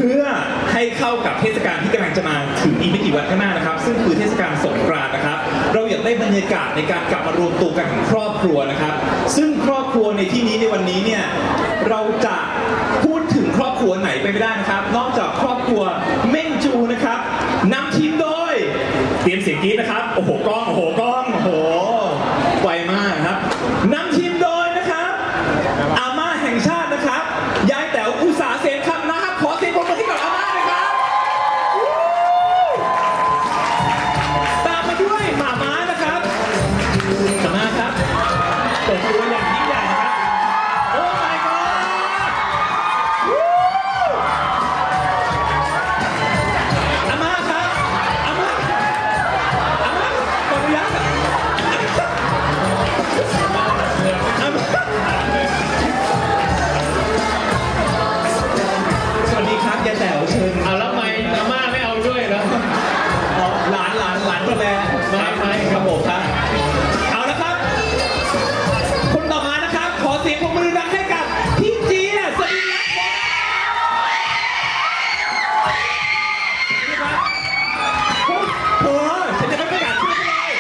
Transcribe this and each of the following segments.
พื่อให้เข้ากับเทศกาลที่กำลังจะมาถึงอีกไม่กี่วันข้างหน้านะครับซึ่งคือเทศกาลสงกรานต์นะครับเราอยากได้บรรยากาศในการกลับมารวมตัวกันของครอบครัวนะครับซึ่งครอบครัวในที่นี้ในวันนี้เนี่ยเราจะพูดถึงครอบครัวไหนไปไม่ได้นะครับนอกจากครอบครัวเม่งจูนะครับนำทีมโดยเตรียมเสียงกรี๊ดนะครับโอ้โหกล้องโอ้โหกล้องโอ้โหไวมากครับนำทีมโดยนะครับอาม่าแห่งชาตินะครับยายแต๋วอุตสาเสนคำนะครับขอเสียงปรบมือให้กับอาม่าเลยครับตามมาด้วยหม่าม้านะครับอาม่าครับเปิดตัวอย่างยิ่งใหญ่นะครับโอ้ my god อาม่าครับอาม่าขออนุญาตสวัสดีครับยายแต๋วเชิญเอาแล้วไม่อาม่าไม่เอาด้วยแล้วหลานตัวแม่ไม่ครับผมครับเอาละครับคนต่อมานะครับขอเสียงปรบมือดังให้กับพี่เจี๊ยบสวัสดีครับโอ้ฉันจะไม่ประกาศชื่อเลย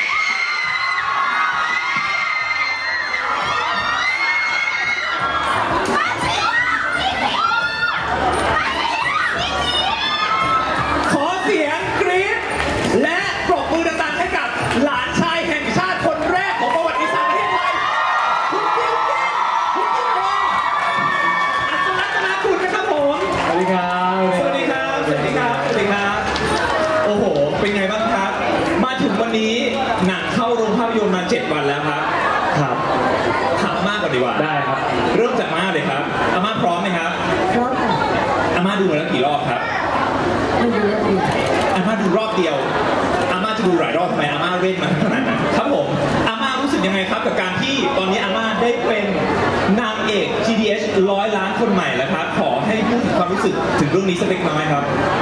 ขอเสียงกรี๊ดและปรบมือดังๆให้กับหลานชายแห่งชาติคนแรกของประวัติศาสตร์ประเทศไทยคุณจิ๊บคุณจิ๊บพงศ์อัศรัตนากุลนะครับผมสวัสดีครับสวัสดีครับสวัสดีครับสวัสดีครับโอ้โหเป็นไงบ้างครับมาถึงวันนี้หนังเข้าโรงภาพยนตร์มา7 วันแล้วครับครับถามอาม่าก่อนดีกว่าได้ครับเริ่มจากอาม่าเลยครับอาม่าพร้อมไหมครับพร้อมค่ะอาม่าดูมาแล้วกี่รอบครับไม่ดูแล้วอาม่าดูรอบเดียวอาม่าจะดูหลายรอบทำไมอาม่าเล่นมาขนาดนั้นครับผมอาม่ารู้สึกยังไงครับกับการที่ตอนนี้อาม่าได้เป็นนางเอก GDH 100 ล้านคนใหม่แล้วครับขอให้พูดถึงความรู้สึกถึงเรื่องนี้สักเล็กน้อยครับ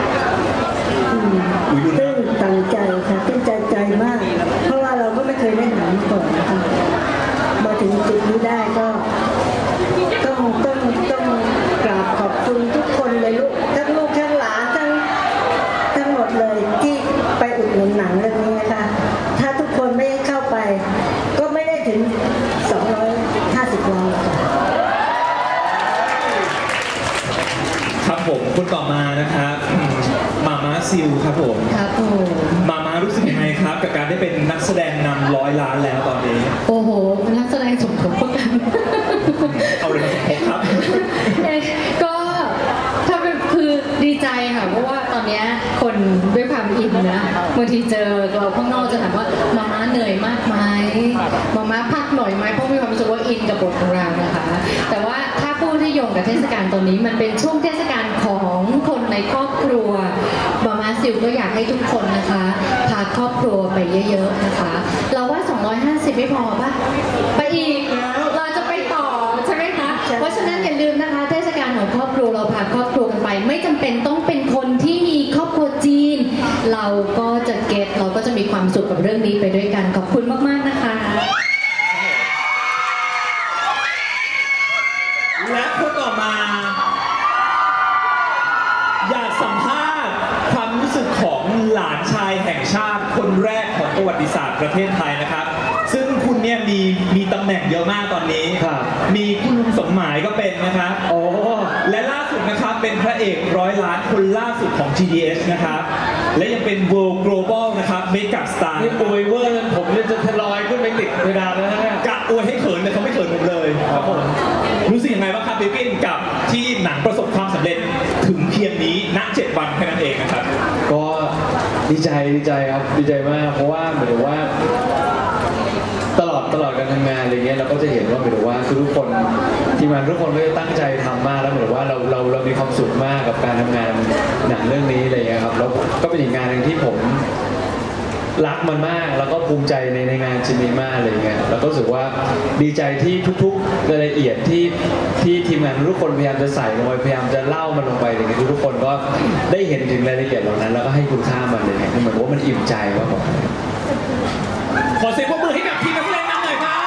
ตื่นตันใจค่ะตื่นใจมากเพราะว่าเราก็ไม่เคยเล่นหนังมาก่อนนะคะมาถึงจุดนี้ได้ก็ต้องกราบขอบคุณทุกคนเลยลูกทั้งหลานทั้งหมดเลยที่ไปอุดหนุนหนังเรื่องนี้นะคะถ้าทุกคนไม่เข้าไปก็ไม่ได้ถึง250 ล้านครับผมคนต่อมานะครับมาม่าซิลครับผมครับผมมาม่ารู้สึกยังไงครับกับการได้เป็นนักแสดงนำ100 ล้านแล้วตอนนี้โอ้โหเป็นนักแสดงสมทบกันเอาเลยสมทบครับก็ถ้าเป็นคือดีใจค่ะเพราะว่าตอนนี้คนด้วยความอินนะบางทีเจอเราข้างนอกจะถามว่ามาม่าเหนื่อยมากไหมมาม่าพักหน่อยไหมเพราะมีความรู้สึกว่าอินกับบทของเรานะคะแต่ว่าถ้าพูดให้โยงกับเทศกาลตอนนี้มันเป็นช่วงเทศกาลของคนในครอบครัวมาม่าซิลก็อยากให้ทุกคนนะคะพาครอบครัวไปเยอะๆนะคะเราว่า250ไม่พอป่ะไปอีกเราจะไปต่อใช่ไหมคะเพราะฉะนั้นอย่าลืมนะคะเทศกาลของครอบครัวเราพาครอบครัวกันไปไม่จำเป็นต้องเป็นคนที่มีครอบครัวจีนเราก็จะเราก็จะมีความสุขกับเรื่องนี้ไปด้วยกันขอบคุณมากๆนะคะและคนต่อมาอยากสัมภาษณ์ความรู้สึกของหลานชายแห่งชาติคนแรกของประวัติศาสตร์ประเทศไทยนะครับซึ่งคุณเนี่ยมีตำแหน่งเยอะมากตอนนี้มีคุณลุงสมหมายก็เป็นนะครับโอ้และล่าสุดนะครับเป็นพระเอก100 ล้านคนล่าสุดของ GDH นะครับและยังเป็น World Global นะครับ Mega Star นี่อวยเวอร์ผมเนี่ยจะทลอยขึ้นไปติดเพดานแล้วนะกะอวยให้เขินแต่เขาไม่เขินผมเลยครับผมรู้สึกยังไงบ้างครับบิลกิ้นกับที่หนังประสบความสำเร็จถึงเพียงนี้ณ7 วันแค่นั้นเองนะครับก็ดีใจครับดีใจมากเพราะว่าเหมือนว่าตลอดการทำงานอะไรเงี้ยเราก็จะเห็นว่าเหมือนว่าทุกคนทีมงานทุกคนก็จะตั้งใจทำมากแล้วเหมือนว่าเรามีความสุขมากกับการทำงานหนังเรื่องนี้อะไรเงี้ยครับแล้วก็เป็นอีกงานหนึ่งที่ผมรักมันมากแล้วก็ภูมิใจในงานชิ้นนี้มากอะไรเงี้ยแล้วก็รู้สึกว่าดีใจที่ทุกๆรายละเอียดที่ทีมงานทุกคนพยายามจะใส่ลงไปพยายามจะเล่ามันลงไปอะไรเงี้ยทุกคนก็ได้เห็นถึงรายละเอียดเหล่านั้นแล้วก็ให้คุณค่ามันเลยเนี่ยเหมือนว่ามันอิ่มใจว่าผมขอเสียงปรบมือให้กับทีมนักแสดงนำหน่อยครับ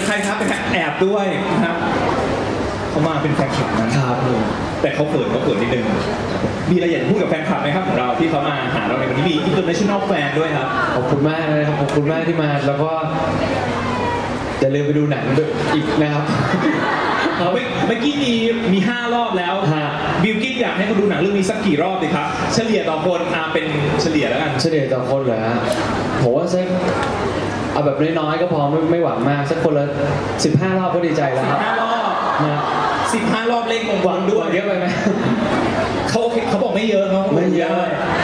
ใครครับเป็นแอบด้วยนะครับเขามาเป็นแฟนคลับนะครับแต่เขาเขินนิดนึงมีอะไรอยากพูดกับแฟนคลับไหมครับของเราที่เขามาหาเราในวันนี้มี international fan ด้วยครับขอบคุณมากเลยครับขอบคุณมากที่มาแล้วก็อย่าลืมไปดูหนังด้วยอีกนะครับเมื่อกี้มี5 รอบแล้วบิลกิ้นอยากให้คนดูหนังเรื่องนี้สักกี่รอบดีครับเฉลี่ยต่อคนเป็นเฉลี่ยแล้วกันเฉลี่ยต่อคนเหรอฮะผมว่าสักเอาแบบน้อยๆก็พอไม่หวังมากสักคนละ15 รอบก็ดีใจแล้วครับ 15 รอบนะ15 รอบเลขมงคลด้วยเยอะไปไหมเขาบอกไม่เยอะเนาะไม่เยอะ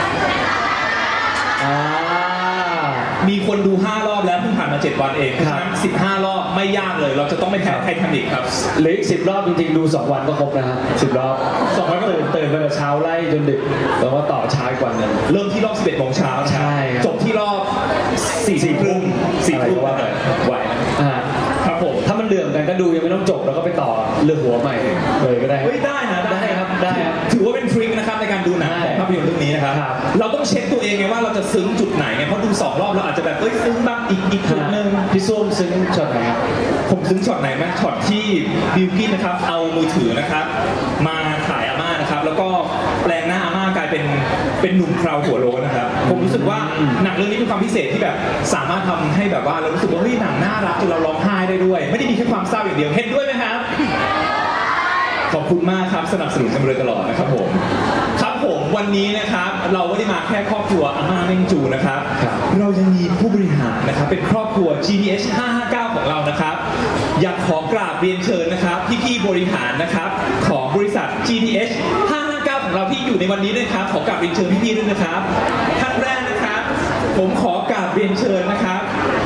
มีคนดู5 รอบแล้วเพิ่งผ่านมา7 วันเองเพราะฉะนั้น15 รอบไม่ยากเลยเราจะต้องไม่แพ้ไททานิคครับหรือ10 รอบจริงๆดู2 วันก็ครบนะฮะ10 รอบ2 วันก็ตื่นไปแต่เช้าไล่จนดึกแล้วก็ต่อเช้าอีกวันนึงเริ่มที่รอบ 11 โมงเช้าใช่จบที่รอบ4 ทุ่มว่าไหวครับผมถ้ามันเหลื่อมกันก็ดูยังไม่ต้องจบแล้วก็ไปต่อเรือหัวใหม่เลยก็ได้ได้นะได้ครับได้ครับถือว่าเป็นทริคนะครับในการดูหนังภาพยนตร์เรื่องนี้นะครับเราต้องเช็คตัวเองไงว่าเราจะซึ้งจุดไหนไงเพราะดู2 รอบเราอาจจะแบบซึ้งบ้างอีกจุดนึงพี่ส้มซึ้งช็อตไหนครับผมซึ้งช็อตไหนมั้ยช็อตที่บิลกิ้นนะครับเอามือถือนะครับมาถ่ายอาม่านะครับแล้วก็แปลงหน้าอาม่ากลายเป็นหนุ่มคราวหัวโล้นนะครับผมรู้สึกว่าหนังเรื่องนี้เป็นความพิเศษที่แบบสามารถทำให้แบบว่าเรารู้สึกว่าเฮ้ยหนังน่ารักจนเราร้องไห้ได้ด้วยไม่ได้มีแค่ความเศร้าอย่างเดียวเห็นด้วยไหมครับขอบคุณมากครับสนับสนุนกันมาโดยตลอดนะครับผมครับผมวันนี้นะครับเราไม่ได้มาแค่ครอบครัวอาม่าเม่งจูนะครับเรายังมีผู้บริหารนะครับเป็นครอบครัว GDH 559ของเรานะครับอยากขอกราบเรียนเชิญนะครับพี่ๆบริหารนะครับของบริษัท GDH 559ของเราที่อยู่ในวันนี้นะครับขอกราบเรียนเชิญพี่ๆด้วยนะครับท่านแรกนะครับผมขอกราบเรียนเชิญนะครับ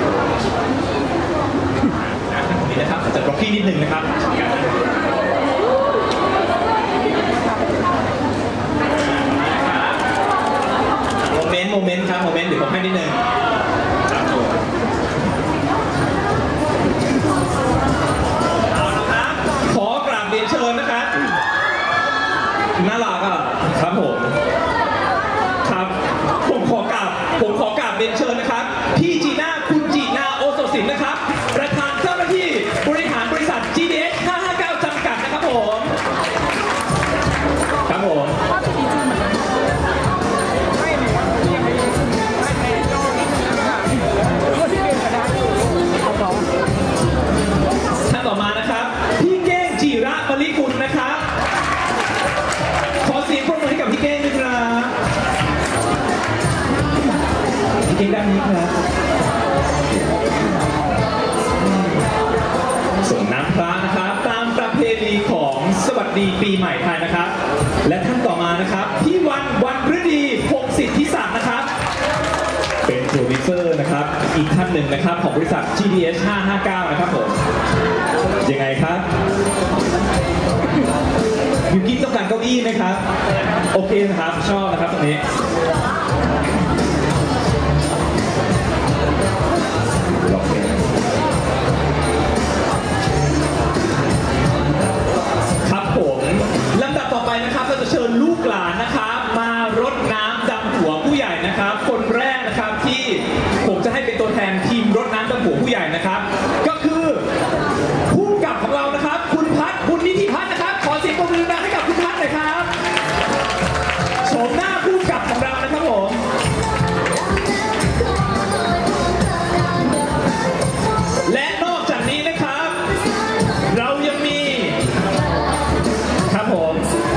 นี่นะครับจัดบล็อกกิ้งนิดนึงนะครับโมเมนต์ครับโมเมนต์เดี๋ยวผมให้นิดนึงเอาละครับขอกราบเรียนเชิญนะครับน่ารักอ่ะครับผมครับผมขอกราบเรียนเชิญนะครับพี่จีน่าคุณจีน่าโอโซสินนะครับประธานเจ้าหน้าที่บริหารบริษัท GDH 559จำกัดนะครับผมครับผมท่านต่อมานะครับพี่เก้งจิระมลิกุลนะครับขอเสียงปรบมือให้กับพี่เก้งด้วยครับพี่เก้งด้านนี้ครับส่งน้ำพระนะครับตามประเพณีของสวัสดีปีใหม่ไทยนะครับและท่านต่อมานะครับพี่วันฤดีพงศิษฐิศักดิ์นะครับเป็นโปรดิวเซอร์นะครับอีกท่านหนึ่งนะครับของบริษัท GDH 559นะครับผมยังไงครับยูกิต้องการเก้าอี้ไหมครับโอเคนะครับชอบนะครับตรงนี้ครับผมลำดับต่อไปนะครับเราจะเชิญลูกหลานนะครับมารดน้ำดำหัวผู้ใหญ่นะครับคนแรกนะครับที่ผมจะให้เป็นตัวแทนทีมรดน้ำดำหัวผู้ใหญ่นะครับก็คือผู้กำกับของเรานะครับคุณพัฒน์คุณนิติพัฒน์นะครับขอเสียงปรบมือดังให้กับคุณพัฒน์หน่อยครับโฉมหน้าผู้กำกับของเรานะครับผมและนอกจากนี้นะครับเรายังมีครับผม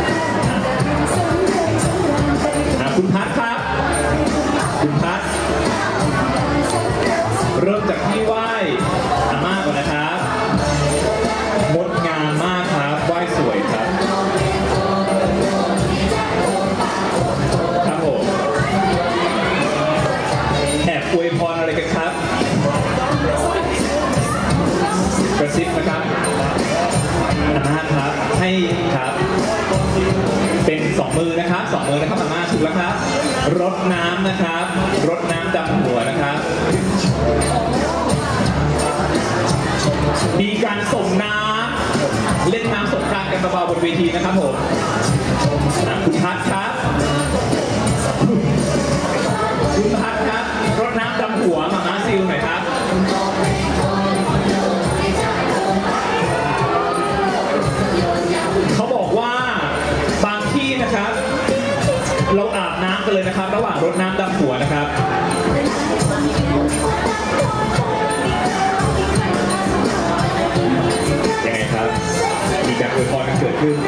คุณพัฒน์ครับคุณพัฒน์เริ่มจากที่ไหว้อาม่าก่อนนะครับงดงามมากครับไหว้สวยครับครับผมแอบอวยพรอะไรกันครับกระซิบนะครับอาม่าครับให้ครับเป็น2 มือนะครับ2 มือนะครับอาม่าถูกแล้วครับรดน้ำนะครับรดน้ำดำหัวนะครับมีการส่งน้ำเล่นน้ำสงกรานต์กันเบาๆบนเวทีนะครับผมคุณพัฒน์ครับคุณพัฒน์ครับรดน้ำดำหัวมาม่าซิลหน่อยครับวยพรกันเกิดขึ้น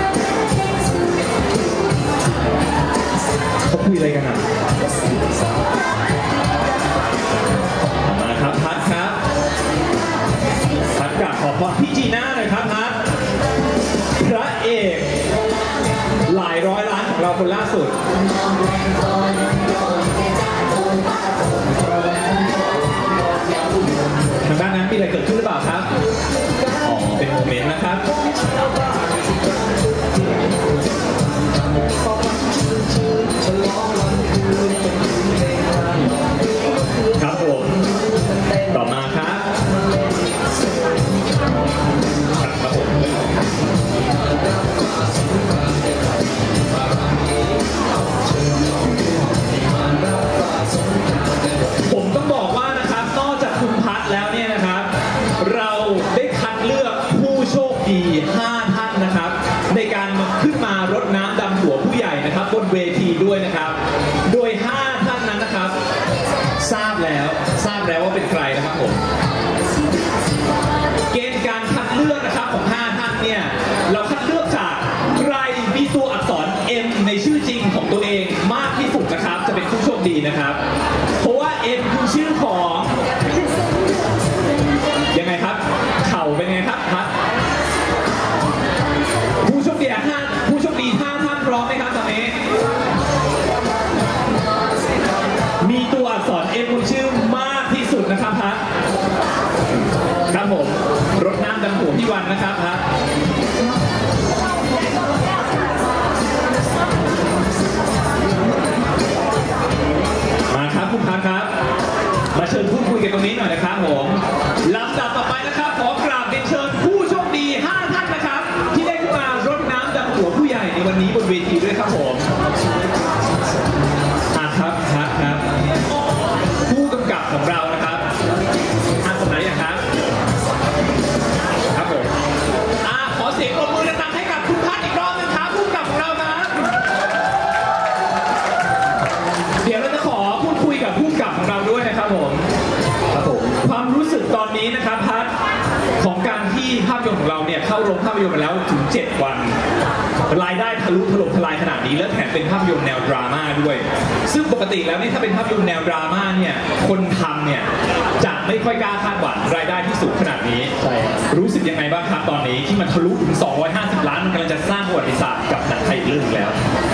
เขาคุยอะไรกันอ่ะมาครับพัดครับพัดกราบขอพรพี่จีน่าหน่อยครับพัดพระเอกหลายร้อยล้านของเราคนล่าสุดทางด้านนั้นมีอะไรเกิดขึ้นหรือเปล่าครับอ๋อเป็นโมเมนต์นะครับครับผมต่อมาครับครับผมผมต้องบอกว่านะครับนอกจากคุณพัดแล้วเนี่ยนะครับเราได้คัดเลือกผู้โชคดี5ท่านนะครับในการขึ้นมารดน้ำดำหัวผู้ใหญ่นะครับบนเวทีด้วยนะครับโดย5ท่านนั้นนะครับทราบแล้วว่าเป็นใครนะครับผมเกณฑ์การคัดเลือกนะครับของ5ท่านเนี่ยเราคัดเลือกจากใครมีตัวอักษร M ในชื่อจริงของตัวเองมากที่สุดนะครับจะเป็นผู้โชคดีนะครับเพราะว่า M คือชื่อของยังไงครับเข่าเป็นไงครับพัดผู้โชคดี5ท่านพร้อมไหมครับตอนนี้มีตัวอักษร M บนชื่อมากที่สุดนะครับพัดครับผมรดน้ำดำหัวพี่วันนะครับพัดมาครับคุณพัดครับมาเชิญพูดคุยกันตรงนี้หน่อยนะครับผมลำดับต่อไปนะครับขอกราบเรียนเชิญผู้โชคดี5ท่านนะครับที่ได้ขึ้นมารดน้ำดำหัวผู้ใหญ่ในวันนี้บนเวทีด้วยครับผมครับผู้กำกับของเรานะครับตรงไหนอย่างครับครับผมขอเสียงปรบมือดังๆให้กับคุณพัดอีกรอบนึงครับผู้กำกับของเรานะเดี๋ยวเราจะขอพูดคุยกับผู้กำกับของเราด้วยนะครับผมความรู้สึกตอนนี้นะครับพัดของการที่ภาพยนตร์ของเราเนี่ยเข้าโรงภาพยนตร์มาแล้วถึง7 วันรายได้ทะลุถล่มทลายขนาดนี้และแถมเป็นภาพยนตร์แนวดราม่าด้วยซึ่งปกติแล้วนี่ถ้าเป็นภาพยนตร์แนวดราม่าเนี่ยคนทำเนี่ยจะไม่ค่อยกล้าคาดหวังรายได้ที่สูงขนาดนี้ใช่รู้สึกยังไงบ้างครับตอนนี้ที่มันทะลุถึง250 ล้านมันกำลังจะสร้างประวัติศาสตร์กับหนังไทยอีกเรื่องแล้ว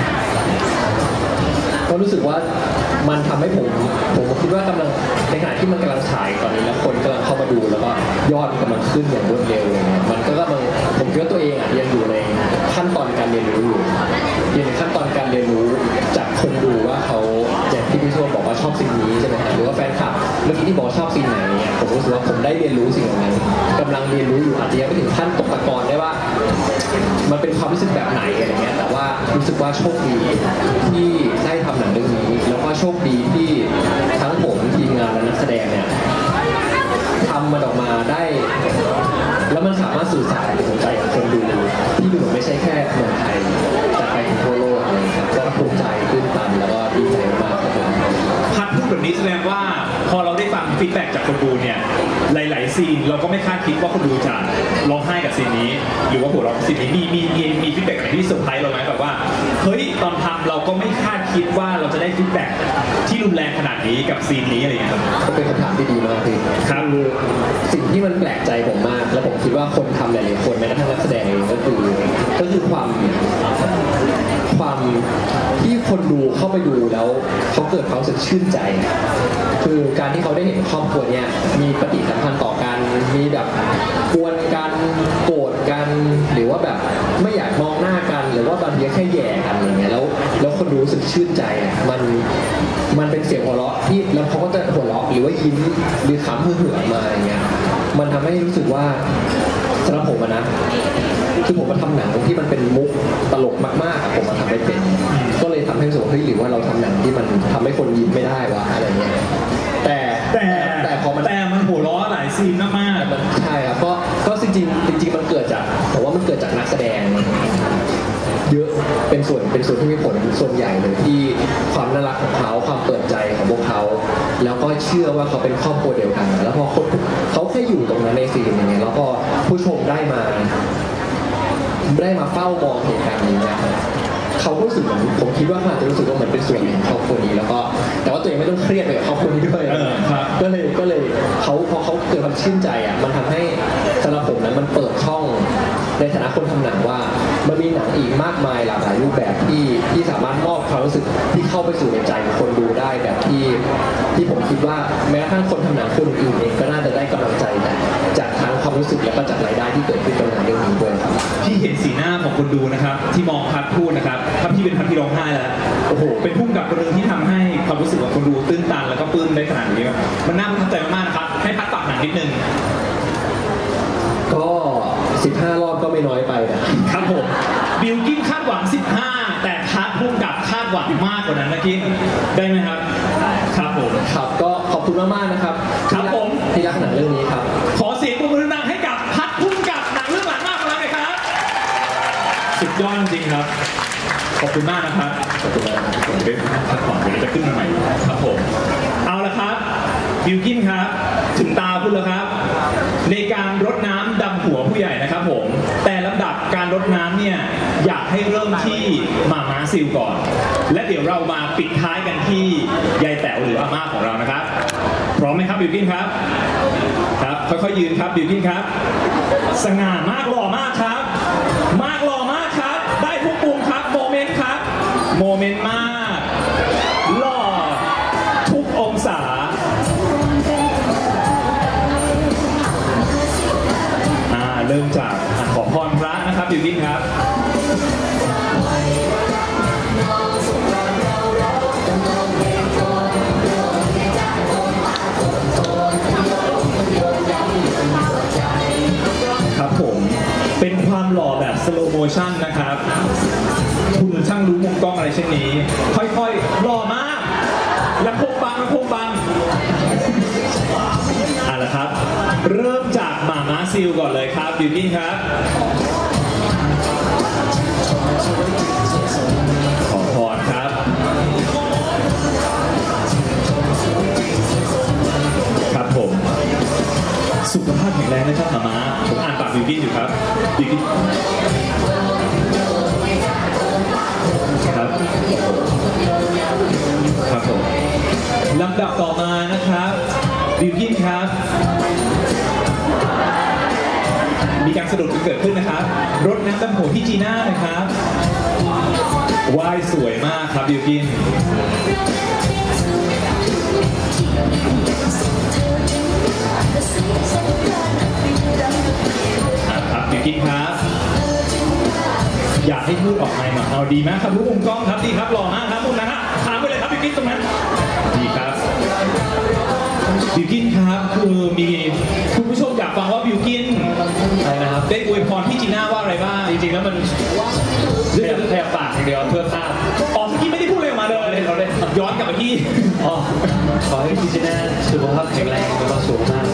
ก็รู้สึกว่ามันทำให้ผมคิดว่ากำลังในขณะที่มันกำลังฉายตอนนี้แล้วคนกำลังเข้ามาดูแล้วก็ยอดกำลังขึ้นอย่างรวดเร็วเลยมันก็กำลังผมคิดว่าตัวเองยังอยู่ในขั้นตอนการเรียนรู้อยู่ในขั้นตอนการเรียนรู้จากคนดูว่าเขาอย่างที่พี่โชบอกว่าชอบสิ่งนี้ใช่ไหมครับหรือว่าแฟนคลับเมื่อกี้ที่บอกชอบสิ่งไหนเนี่ยผมรู้สึกว่าผมได้เรียนรู้สิ่งนั้นกำลังเรียนรู้อยู่อาจจะยังไม่ถึงขั้นตกตะกอนได้ว่ามันเป็นความรู้สึกแบบไหนอะไรเงี้ยแต่ว่ารู้สึกว่าโชคดีที่ได้ทำหนังเรื่องนี้แล้วก็โชคดีที่ทั้งผมทีมงานและนักแสดงเนี่ยทำมันออกมาได้แล้วมันสามารถสื่อสารถึงหัวใจของคนดูที่ดูไม่ใช่แค่เมืองไทยแต่ไปถึงทั่วโลกเลยครับก็ภูมิใจตื้นตันแล้วก็ดีใจมากครับพัดพูดแบบนี้แสดงว่าพอเราได้ฟังฟีดแบ็กจากคนดูเนี่ยหลายๆซีนเราก็ไม่คาดคิดว่าคนดูจะร้องไห้กับซีนนี้หรือว่าหัวเราะกับซีนนี้มีฟีดแบ็กอะไรที่เซอร์ไพรส์เราไหมแบบว่าเฮ้ยตอนทำเราก็ไม่คาดคิดว่าเราจะได้ฟีดแบ็กที่รุนแรงขนาดนี้กับซีนนี้อะไรอย่างเงี้ยครับก็เป็นคำถามที่ดีมากพี่ครับสิ่งที่มันแปลกใจผมมากและผมคิดว่าคนทำหลายๆคนแม้กระทั่งนักแสดงเองก็คือความที่คนดูเข้าไปดูแล้วเขาเกิดความรู้สึกชื่นใจคือการที่เขาได้เห็นครอบครัวเนี่ยมีปฏิสัมพันธ์ต่อกันมีแบบกวนกันโกรธกันหรือว่าแบบไม่อยากมองหน้ากันหรือว่าบางทีแค่แย่กันอะไรเงี้ยแล้วคนดูรู้สึกชื่นใจมันเป็นเสียงหัวเราะที่แล้วเขาก็จะหัวเราะหรือว่ายิ้มหรือขำเหื่อมาอย่างเงี้ยมันทำให้รู้สึกว่าสำหรับผมนะคือผมมาทำหนังที่มันเป็นมุกตลกมากๆผมมาทำไม่เป็นก็เลยทำให้รู้สึกว่าเฮ้ยหรือว่าเราทำหนังที่มันทำให้คนยิ้มไม่ได้วะอะไรเงี้ยแต่พอมันหัวเราะหลายซีนมากๆมันใช่ครับก็จริงมันเกิดจากผมว่ามันเกิดจากนักแสดงเยอะเป็นส่วนที่มีผลส่วนใหญ่เลยที่ความน่ารักของเขาความเปิดใจของพวกเขาแล้วก็เชื่อว่าเขาเป็นครอบครัวเดียวกันแล้วพอเขาแค่อยู่ตรงนั้นในซีนอย่างเงี้ยแล้วพอผู้ชมได้มาได้มาเฝ้ามองเหตุการณ์นี้เนี่ยเขาก็รู้สึกเหมือนผมคิดว่าเขาอาจจะรู้สึกว่าเหมือนเป็นส่วนหนึ่งของครอบครัวนี้แล้วก็แต่ว่าตัวเองไม่ต้องเครียดไปกับครอบครัวนี้ด้วยก็เลยเขาพอเขาเกิดความชื่นใจอ่ะมันทำให้สำหรับผมนั้นมันเปิดช่องในฐานะคนทำหนังว่ามันมีหนังอีกมากมายหลากหลายรูปแบบที่สามารถมอบความรู้สึกที่เข้าไปสู่ในใจของคนดูได้แบบที่ผมคิดว่าแม้กระทั่งคนทำหนังคนอื่นเองก็น่าจะได้กำลังใจจากทั้งความรู้สึกและก็จากรายได้ที่เกิดขึ้นกับหนังเรื่องนี้ด้วยครับพี่เห็นสีหน้าของคนดูนะครับที่มองพัดพูดนะครับถ้าพี่เป็นพัดพี่ร้องไห้แล้วโอ้โหเป็นพุ่งกับคนหนึ่งที่ทำให้ความรู้สึกของคนดูตื้นตันแล้วก็ปลื้มได้ขนาดนี้มันน่าประทับใจมากๆนะครับให้พัดฝากหนังนิดนึงก็15 รอบก็ไม่น้อยไปนะครับผมบิลกิ้นคาดหวัง15แต่พัดพุ่งกับคาดหวังมากกว่านั้นนะกินได้ไหมครับครับผมครับก็ขอบคุณมากๆนะครับครับผมที่รักหนังเรื่องนี้ครับขอเสียงปรบมือดังให้กับพัดพุ่งกับหนังเรื่องหลังมากเลยนะครับสุดยอดจริงครับขอบคุณมากนะครับขอบคุณมากผมได้พักผ่อนเดี๋ยวจะขึ้นมาใหม่ครับผมเอาละครับบิลกิ้นครับถึงตาคุณแล้วครับในการรดน้ำดำหัวผู้ใหญ่นะครับผมแต่ลำดับการรดน้ำเนี่ยอยากให้เริ่มที่มาม้าซิลก่อนและเดี๋ยวเรามาปิดท้ายกันที่ยายแต๋วหรืออาม่าของเรานะครับพร้อมไหมครับบิลกิ้นครับครับค่อยๆยืนครับบิลกิ้นครับสง่ามากหล่อมากครับมากหล่อมากครับได้ทุกมุมครับโมเมนต์ครับโมเมนต์มากหล่อทุกองศาเริ่มจากขอพรพระนะครับบิลกิ้นครับครับผมเป็นความหล่อแบบสโลโมชั่นนะครับคุณช่างรู้มุมกล้องอะไรเช่นนี้ค่อยๆหล่อมากและพงบังเอาละครับเริ่มจากหม่าม้าซิลก่อนเลยครับบิลกิ้นครับขอพรครับครับผมสุขภาพแข็งแรงนะครับหม่าม้าผมอ่านปากบิลกิ้นอยู่ครับบิลกิ้นครับครับผมลำดับต่อมานะครับบิลกิ้นครับมีการสะดุดเกิดขึ้นนะครับรดน้ำดำหัวพี่จีน่านะครับว่ายสวยมากครับบิลกิ้นครับบิลกิ้นครับอยากให้พูดออกมาเอาดีมากครับรู้มุมกล้องครับดีครับหล่อมากครับมุมนั้นฮะถามไปเลยครับบิลกิ้นตรงนั้นดีครับบิลกิ้นครับคือมีคุณผู้ชมอยากฟังว่าบิลกิ้นอะไรนะครับได้อวยพรพี่จีน่าว่าอะไรบ้างจริงๆแล้วมันแค่ปากอย่างเดียวเพื่อภาพอ๋อเมื่อกี้ไม่ได้พูดอะไรออกมาเลยเราได้ย้อนกลับไปที่ขอให้พี่จีน่าสุขภาพแข็งแรงแล้วก็สูงมาก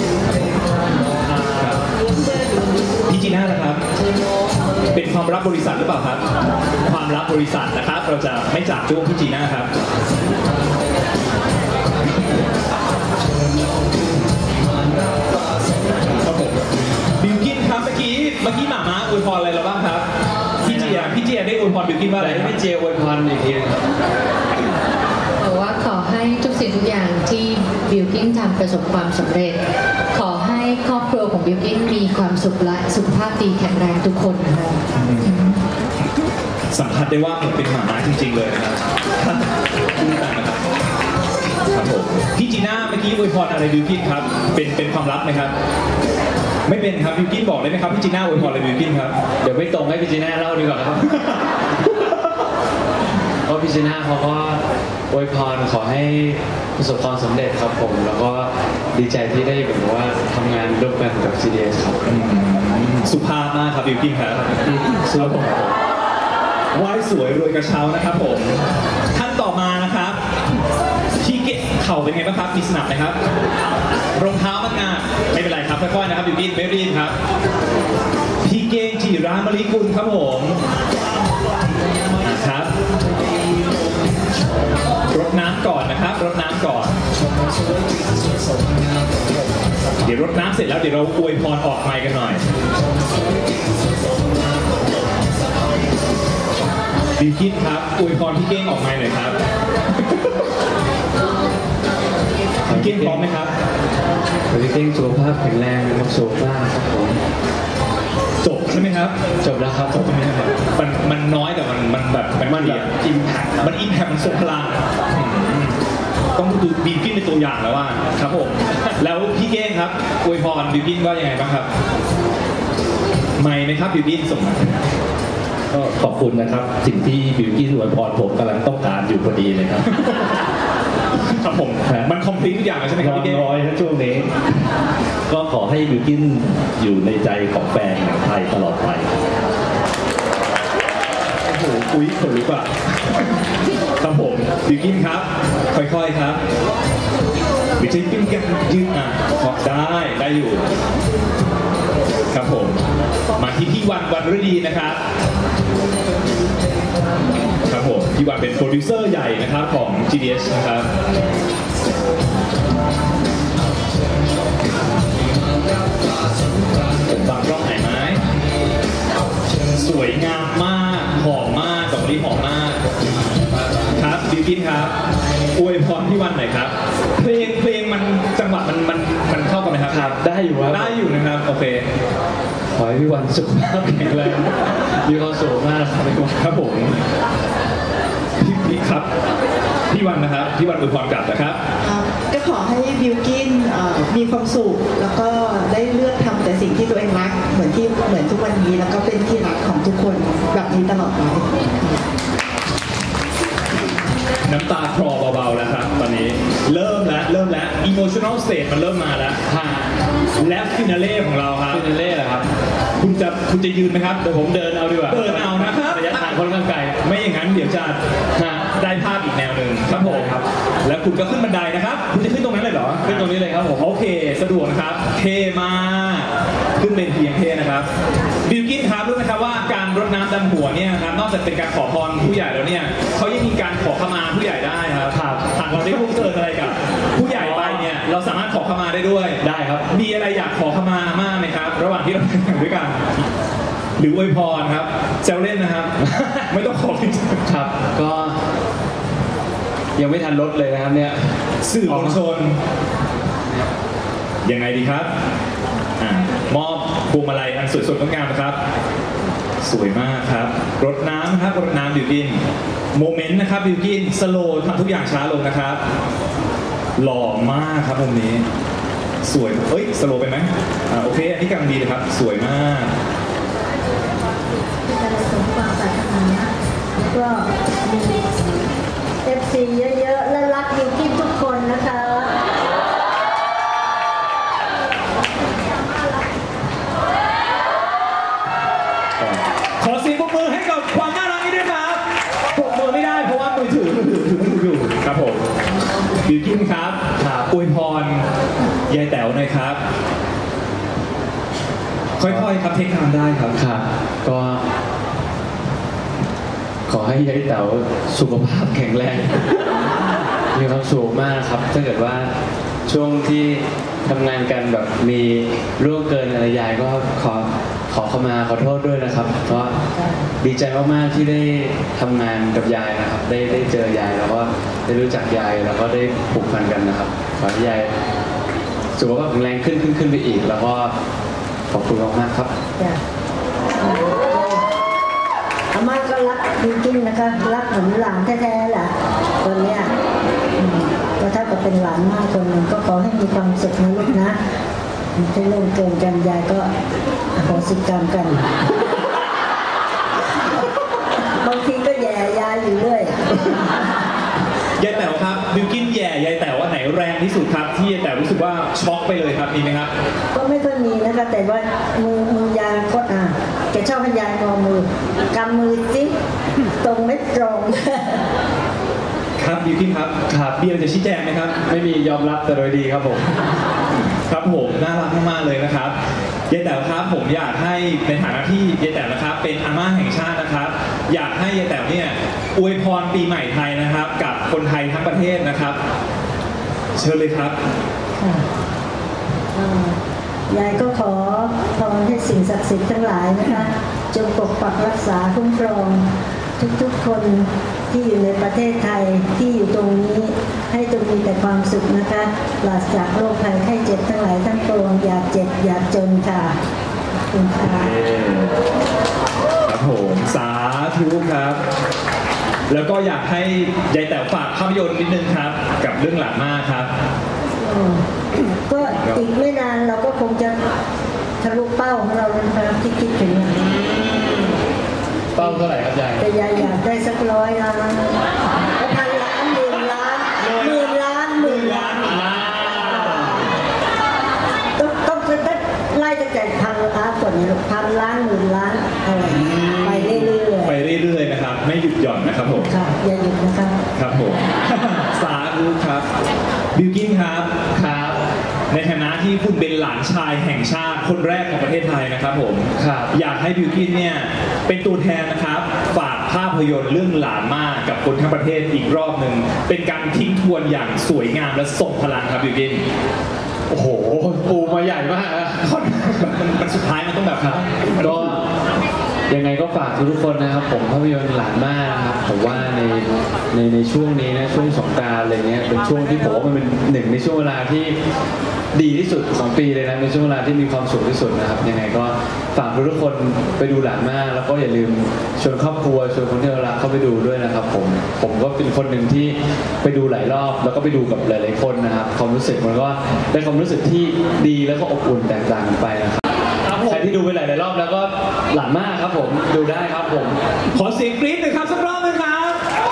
พี่จีน่านะครับเป็นความลับบริษัทหรือเปล่าครับความลับบริษัทนะครับเราจะไม่จับจ้วงพี่จีน่าครับบิลกิ้นครับเมื่อกี้หม่าม้าอวยพรอะไรเราบ้างครับพี่เจียได้อวยพรบิลกิ้นว่าอะไรพี่เจียอวยพรอีกทีนึงครับบอกว่าขอให้ทุกสิ่งทุกอย่างที่บิลกิ้นทำประสบความสำเร็จขอให้ครอบครัวของบิลกิ้นมีความสุขและสุขภาพดีแข็งแรงทุกคนนะคะสัมผัสได้ว่าผมเป็นหม่าม้าจริงๆเลยนะครับครับผมพี่จีน่าเมื่อกี้อวยพรอะไรบิลกิ้นครับเป็นความลับไหมครับไม่เป็นครับบิลกิ้นบอกได้ไหมครับพี่จีน่าอวยพรอะไรบิลกิ้นครับเดี๋ยวไม่ตรงให้พี่จีน่าเล่าดีกว่าครับเพราะพี่จีน่าเขาก็อวยพรขอให้ประสบความสำเร็จครับผมแล้วก็ดีใจที่ได้แบบว่าทำงานร่วมกันกับ GDS ครับสุภาพมากครับบิลกิ้นครับสุภาพว่ายสวยรวยกระเช้านะครับผมท่านต่อมานะครับที่เก็บเข่าเป็นไงบ้างครับมีสนับไหมครับรองเท้ามันงานไม่เป็นไรครับค่อยๆนะครับบิลกิ้นไม่รีบครับพี่เกงจิรามลิกุลครับผมนะครับรดน้ำก่อนนะครับรดน้ำก่อนเดี๋ยวรดน้ำเสร็จแล้วเดี๋ยวเราอวยพรออกไมค์กันหน่อยบิวกินครับอวยพรพี่เก้งออกมาหน่อยครับพี่เก้งพร้อมไหมครับพี่เก้งสุขภาพแข็งแรงมีความสุขมากครับผมจบใช่ไหมครับจบแล้วครับจบใช่ไหมครับมันน้อยแต่มันแบบอิมแพคมันส่งพลังต้องดูบิวกินเป็นตัวอย่างแล้วว่าครับผมแล้วพี่เก้งครับอวยพรบิวกินว่ายังไงบ้างครับไม่ไหมครับบิวกินส่งมาก็ขอบคุณนะครับสิ่งที่บิวกิ้นอวยพรผมกำลังต้องการอยู่พอดีเลยครับครับผมมันคอมพลีททุกอย่างใช่ไหมครับพี่เก้งน้อยนะช่วงนี้ก็ขอให้บิวกิ้นอยู่ในใจของแฟนหนังไทยตลอดไปโอ้โหอุ้ยขนลุกอ่ะครับผมบิวกิ้นครับค่อยๆครับบิวกิ้นปิ้งแก้มยืดอ่ะได้อยู่ครับผมมาที่พี่วันฤดีนะครับครับผมพี่วันเป็นโปรดิวเซอร์ใหญ่นะครับของ GDS นะครับผมบางกล้องไหนไหมสวยงามมากหอมมากดอกมะลิหอมมากครับบิวกิ้นครับอวยพรพี่วันหน่อยครับเพลงมันจังหวะมันเข้ากันไหมครับครับได้อยู่นะครับโอเคขอให้พี่วันสุขภาพแข็งแรงมีความสุขมากครับพี่วันครับผมพี่ครับพี่วันนะครับพี่วันอวยพรกลับนะครับก็ขอให้บิวกิ้นมีความสุขแล้วก็ได้เลือกทำแต่สิ่งที่ตัวเองรักเหมือนทุกวันนี้แล้วก็เป็นที่รักของทุกคนแบบนี้ตลอดไปน้ำตาคลอเบาๆแล้วครับตอนนี้เริ่มแล้ว emotional state มันเริ่มมาแล้วและฟินาเล่ของเราครับฟินาเล่เหรอครับคุณจะยืนไหมครับเดี๋ยวผมเดินเอาดีกว่าเดินเอานะครับระยะทางค่อนข้างไกลไม่อย่างนั้นเดี๋ยวจะได้ภาพอีกแนวหนึ่งครับผมครับแล้วคุณก็ขึ้นบันไดนะครับคุณจะขึ้นตรงนั้นเลยเหรอขึ้นตรงนี้เลยครับผมโอเคสะดวกนะครับเท่มากขึ้นเป็นเพียงเท่นะครับบิวกิ้นครับรู้ไหมครับว่าการรดน้ำดำหัวเนี่ยครับนอกจากเป็นการขอพรผู้ใหญ่แล้วเนี่ยเขายังมีการขอขมาผู้ใหญ่ได้ครับหากเราได้ร่วมเกิดอะไรกับผู้ใหญ่ไปเนี่ยเราสามารถขอขมาได้ด้วยได้ครับมีอะไรอยากขอขมามากไหมครับระหว่างที่เราทำด้วยกันหรืออวยพรครับแซวเล่นนะครับ ไม่ต้องขอจริงครับก็ยังไม่ทันลดเลยนะครับเนี่ยสื่อมวลชนยังไงดีครับมอบพวงมาลัยอันสวยสดงดงามนะครับสวยมากครับรดน้ำครับรดน้ำบิวกิ้นโมเมนต์นะครับบิวกิ้นสโลว์ทำทุกอย่างช้าลงนะครับหล่อมากครับมุมนี้สวยสโลว์ไปไหมโอเคอันนี้กำลังดีเลยครับสวยมากก็มี FC เยอะๆและรักบิวกิ้นทุกคนนะคะขอเสียงปรบมือให้กับความน่ารักนี้ด้วยครับปรบมือไม่ได้เพราะว่ามือถืออยู่ครับผมบิวกิ้นครับอวยพรยายแต๋วหน่อยครับค่อยๆครับเทคทางได้ครับก็ขอให้ยายแต๋วสุขภาพแข็งแรงมีความสุขมากครับถ้าเกิดว่าช่วงที่ทำงานกันแบบมีร่วงเกินอะไรยายก็ขอเข้ามาขอโทษด้วยนะครับเพราะดีใจมากๆที่ได้ทำงานกับยายนะครับได้เจอยายแล้วก็ได้รู้จักยายแล้วก็ได้ผูกพันกันนะครับขอให้ยายสุขภาพแข็งแรงขึ้นไปอีกแล้วก็ขอบคุณมากๆครับอาม่าก็รักจริงๆนะคะรักเหมือนหลานแท้ๆแหละคนเนี้ยก็ถ้าจะเป็นหลานมากคนหนึ่งก็ขอให้มีความสุขนะลูกนะถ้าลงเกินกันยายก็ขอสิกรรมกันบางทีก็แย่ยายอยู่เรื่อยยายแต๋วครับบิวกิ้นแย่ยายแต๋วว่าไหนแรงที่สุดครับที่ยายแต๋วรู้สึกว่าช็อกไปเลยครับมีไหมครับก็ไม่ค่อยมีนะคะแต่ว่ามือยายก็แกชอบให้ยายงอมือกำมือจิ๊บตรงไม่ตรงครับบิวกิ้นครับเบียร์จะชี้แจงไหมครับไม่มียอมรับแต่โดยดีครับผมครับผมน่ารักมากๆเลยนะครับยายแต๋วครับผมอยากให้ในฐานะที่ยายแต๋วนะครับเป็นอาม่าแห่งชาตินะครับอยากให้ยายแต๋วเนี่ยอวยพรปีใหม่ไทยนะครับกับคนไทยทั้งประเทศนะครับเชิญเลยครับยายก็ขอพรให้สิ่งศักดิ์สิทธิ์ทั้งหลายนะคะจงปกปักรักษาคุ้มครองทุกๆคนที่อยู่ในประเทศไทยที่อยู่ตรงนี้ให้จงมีแต่ความสุขนะคะปราศจากโรคภัยไข้เจ็บทั้งหลายทั้งปวงอย่าเจ็บอย่าจนค่ะขอบคุณค่ะครับผมสาธุครับ แล้วก็อยากให้ยายแต๋วฝากภาพยนตร์นิดนึงครับ กับเรื่องหลานมากครับก็อีกไม่นานเราก็คงจะทะลุเป้าของเราแล้วนะครับที่คิดถึงเป้าเท่าไหร่ครับยายแต่ยายอยากได้สัก100 ล้านพันล้านหมื่นล้านหมื่นล้านหมื่นล้านต้องไล่ตั้งแต่พันล้านก่อนเนี่ยพันล้านหมื่นล้านอะไรไปเรื่อยๆไปเรื่อยๆนะครับ ไม่หยุดหย่อนนะครับผมค่ะอย่าหยุดนะครับครับผม สาธุครับบิลกิ้นครับครับ ในฐานะที่คุณเป็นหลานชายแห่งชาติคนแรกของประเทศไทยนะครับผมครับอยากให้บิลกิ้นเนี่ยเป็นตัวแทนนะครับฝากภาพยนตร์เรื่องหลานมากกับคนทั้งประเทศอีกรอบหนึ่งเป็นการทิ้งทวนอย่างสวยงามและส่งพลังครับบิลกิ้นโอ้โหปูมาใหญ่มากนะมันสุดท้ายมันต้องแบบครับก็ยังไงก็ฝากทุกคนนะครับผมภาพยนตร์หลานมากนะครับผมว่าในช่วงนี้นะช่วงสงกรานต์อะไรเงี้ยเป็นช่วงที่ผมว่ามันเป็นหนึ่งในช่วงเวลาที่ดีที่สุดของปีเลยนะเป็นช่วงเวลาที่มีความสุขที่สุดนะครับยังไงก็ฝากทุกคนไปดูหลานมากแล้วก็อย่าลืมชวนครอบครัวชวนคนที่เรารักเข้าไปดูด้วยนะครับผมก็เป็นคนหนึ่งที่ไปดูหลายรอบแล้วก็ไปดูกับหลายๆคนนะครับความรู้สึกมันก็ได้ความรู้สึกที่ดีแล้วก็อบอุ่นแตกต่างกันไปนะครับใครที่ดูไปหลายๆรอบแล้วก็หลานมากครับผมดูได้ครับผมขอเสียงกรี๊ดหน่อยครับสักรอบหนึงครับ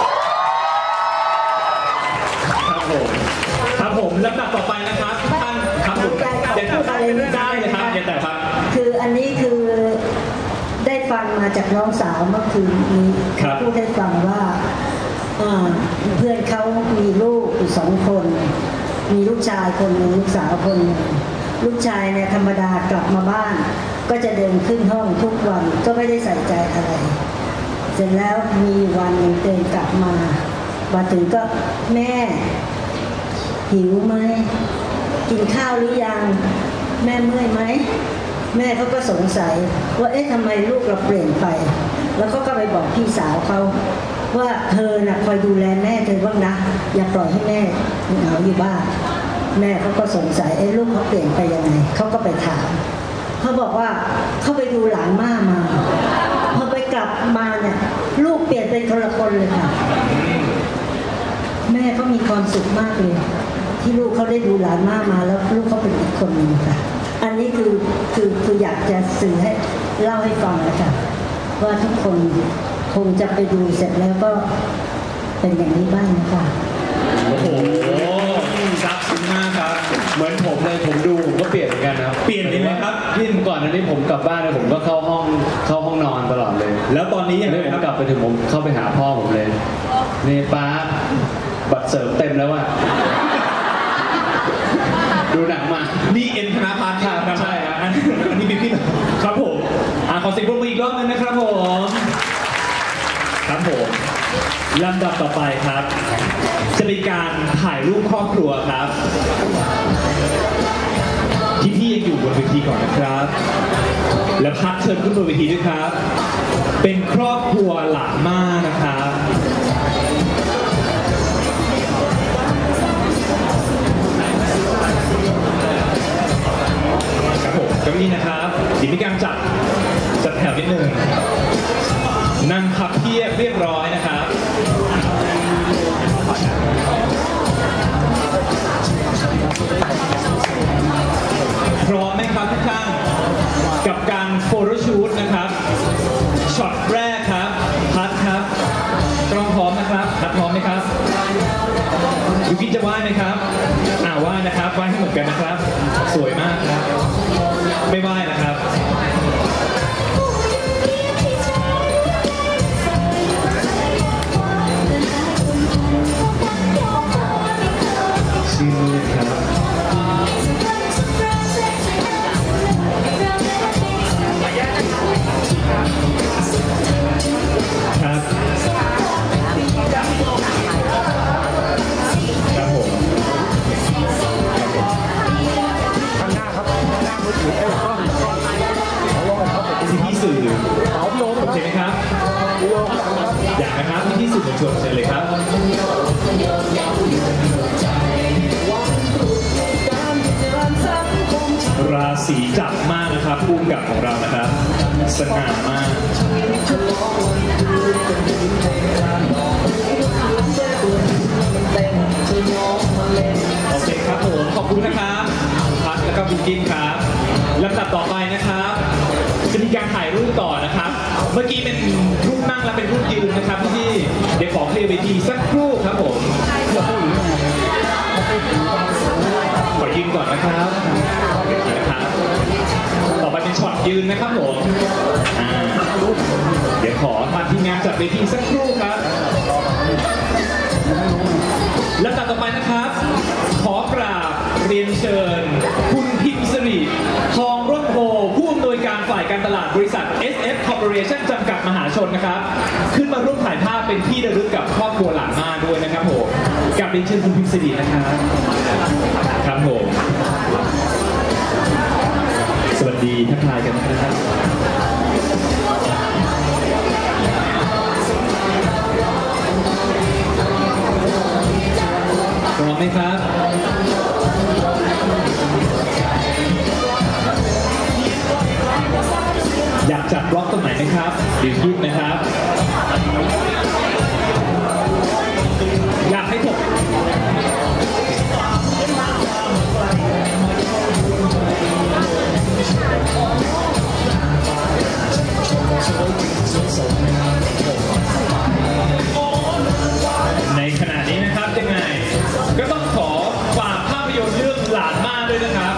ครับผมลำดับต่อไปนะครับท่านครับผมอย่าแต่ได้เลยครับอย่าแต่ครับคืออันนี้คือได้ฟังมาจากน้องสาวเมื่อคืนนี้เขาพูดให้ฟังว่าเพื่อนเขามีลูกอยู่2 คนมีลูกชายคนหนึ่งลูกสาวคนหนึ่งลูกชายเนี่ยธรรมดากลับมาบ้านก็จะเดินขึ้นห้องทุกวันก็ไม่ได้ใส่ใจอะไรเสร็จแล้วมีวันหนึ่งเดินกลับมาถึงก็แม่หิวไหมกินข้าวหรือยังแม่เมื่อยไหมแม่เขาก็สงสัยว่าเอ๊ะทำไมลูกเราเปลี่ยนไปแล้วเขาก็ไปบอกพี่สาวเขาว่าเธอน่ะคอยดูแลแม่เธอบ้างนะอย่าปล่อยให้แม่เหงาอยู่บ้านแม่เขาก็สงสัยเอ๊ะลูกเขาเปลี่ยนไปยังไงเขาก็ไปถามเขาบอกว่าเขาไปดูหลานม่ามาพอไปกลับมาเนี่ยลูกเปลี่ยนเป็นคนละคนเลยค่ะแม่เขามีความสุขมากเลยที่ลูกเขาได้ดูหลานม่ามาแล้วลูกเขาเป็นอีกคนหนึ่งค่ะอันนี้คืออยากจะสื่อให้เล่าให้ฟังนะคะว่าทุกคนคงจะไปดูเสร็จแล้วก็เป็นอย่างนี้บ้างนะคะโอ้โหซับซึ้งมากครับเหมือนผมเลยผมดูผมก็เปลี่ยนเหมือนกันนะครับเปลี่ยนเลยไหมครับที่ก่อนอันนี้ผมกลับบ้านเนี่ยผมก็เข้าห้องนอนตลอดเลยแล้วตอนนี้ยังไงผมครับกลับไปถึงผมเข้าไปหาพ่อผมเลยนี่ป้าบัตรเสริมเต็มแล้วว่ะดูหนังมานี่เอ็นธนาพาร์ทครับใช่ครับอันนี้บิวกิ้นครับผมขอเสียงปรบมืออีกรอบนึงนะครับผมครับผมลำดับต่อไปครับ จะเป็นการถ่ายรูปครอบครัวครับพี่ยังอยู่บนเวทีก่อนนะครับ และพักเชิญขึ้นบนเวทีด้วยครับ เป็นครอบครัวหลานม่านะครับครับผมก็นี่นะครับเดี๋ยวมีการจัดแถวนิดนึงนั่งพับเพียบเรียบร้อยนะครับพร้อมไหมครับทุกท่านกับการโฟโต้ชูตนะครับช็อตแรกครับพัดครับกล้องพร้อมนะครับพัดพร้อมไหมครับยูกิจะว่ายไหมครับว่ายนะครับว่ายให้เหมือนกันนะครับสวยมากครับไม่ว่ายนะครับชื่อครับครับครับผมข้างหน้าครับข้างหน้ามือถือเอาลงครับพี่สื่อโอเคไหมครับอยากนะครับพี่ๆสื่อมวลชนเชิญเลยครับราศีจับมากนะครับภูมิกับของเรานะครับสง่ามากโอเคครับผมขอบคุณนะครับพัดแล้วก็คุณกินครับลำดับต่อไปนะครับจะมีการถ่ายรูปต่อนะครับเมื่อกี้เป็นรูปนั่งและเป็นรูปยืนนะครับพี่ๆเดี๋ยวขอเคลียร์เวทีสักครู่ครับผมขอยืนก่อนนะครับโอเคนะครับต่อไปเป็นช็อตยืนนะครับผมเดี๋ยวขอทางทีมงานจัดเวทีสักครู่ครับลำดับต่อไปนะครับขอกราบเรียนเชิญคุณพิมพ์สิริทองร่มโพผู้อำนวยการฝ่ายการตลาดบริษัท SF Corporation จำกัดมหาชนนะครับขึ้นมาร่วมถ่ายภาพเป็นที่ระลึกกับครอบครัวหลานมาด้วยนะครับผมกราบเรียนเชิญคุณพิมพ์สิรินะครับครับผมสวัสดีทักทายกันนะครับพร้อมไหมครับอยากจัดบล็อกตรงไหนไหมครับหรือยุบนะครับอยากให้ผมในขณะนี้นะครับยังไงก็ต้องขอฝากภาพยนตร์เรื่องหลานมาด้วยนะครับ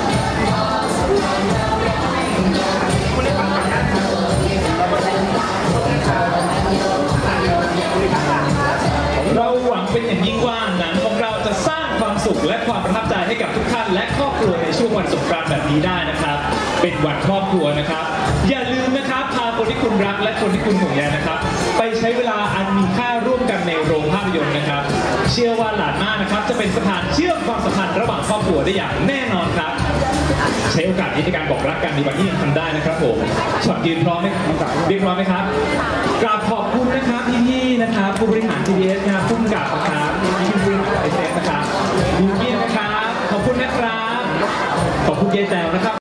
เราหวังเป็นอย่างยิ่งว่าหนังของเราจะสร้างความสุขและความประทับใจให้กับทุกท่านและครอบครัวในช่วงวันสงกรานต์แบบนี้ได้นะครับเป็นวันครอบครัวนะครับอย่าลืมนะครับพาคนที่คุณรักและคนที่คุณห่วงใยนะครับไปใช้เวลาอันมีค่าร่วมกันในโรงภาพยนตร์นะครับเชื่อว่าหลานมากนะครับจะเป็นสะพานเชื่อมความสัมพันธ์ระหว่างครอบครัวได้อย่างแน่นอนครับใช้โอกาสนี้ในการบอกรักกันในวันที่ยังทำได้นะครับผมช็อตยืนพร้อมไหมเรียบร้อยไหมครับกราบขอบคุณนะครับพี่ๆนะครับผู้บริหาร GDS นะครับผู้กำกับนะครับพี่บริหาร SF นะครับดูเกียร์นะครับขอบคุณนะครับขอบคุณเยแตวนะครับ